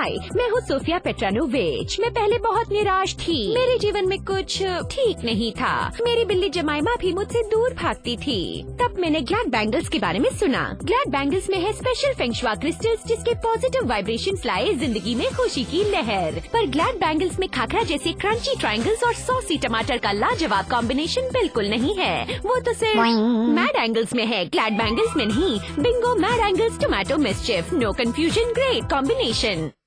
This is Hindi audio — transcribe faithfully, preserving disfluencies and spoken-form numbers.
हाय, मैं हूँ सोफिया पेट्रानोविच। मैं पहले बहुत निराश थी। मेरे जीवन में कुछ ठीक नहीं था। मेरी बिल्ली जमाइमा भी मुझसे दूर भागती थी। तब मैंने ग्लैड बैंगल्स के बारे में सुना। ग्लैड बैंगल्स में है स्पेशल फेंगशुआ क्रिस्टल्स जिसके पॉजिटिव वाइब्रेशंस लाए जिंदगी में खुशी की लहर। पर ग्लैड बैंगल्स में खाखरा जैसे क्रंची ट्रायंगल्स और सॉसी टमाटर का लाजवाब कॉम्बिनेशन बिल्कुल नहीं है। वो तो सिर्फ मैड एंगल्स में है, ग्लैड बैंगल्स में नहीं। Bingo mad angles tomato mischief, no confusion, great combination.